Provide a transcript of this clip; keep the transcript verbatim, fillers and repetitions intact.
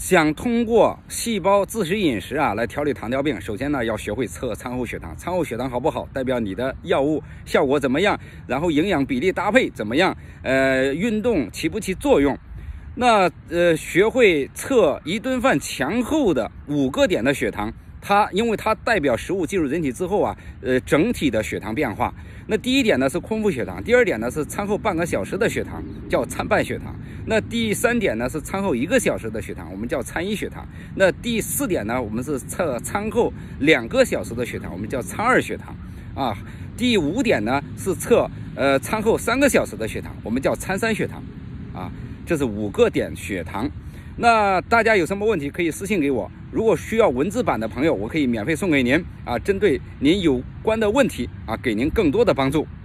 想通过细胞自食饮食啊来调理糖尿病，首先呢要学会测餐后血糖，餐后血糖好不好，代表你的药物效果怎么样，然后营养比例搭配怎么样，呃，运动起不起作用。那呃，学会测一顿饭前后的五个点的血糖，它因为它代表食物进入人体之后啊，呃，整体的血糖变化。那第一点呢是空腹血糖，第二点呢是餐后半个小时的血糖，叫餐半血糖。那第三点呢是餐后一个小时的血糖，我们叫餐一血糖。那第四点呢，我们是测餐后两个小时的血糖，我们叫餐二血糖啊。第五点呢是测呃餐后三个小时的血糖，我们叫餐三血糖啊。这是五个点血糖。那大家有什么问题可以私信给我，如果需要文字版的朋友，我可以免费送给您啊，针对您有关的问题啊，给您更多的帮助。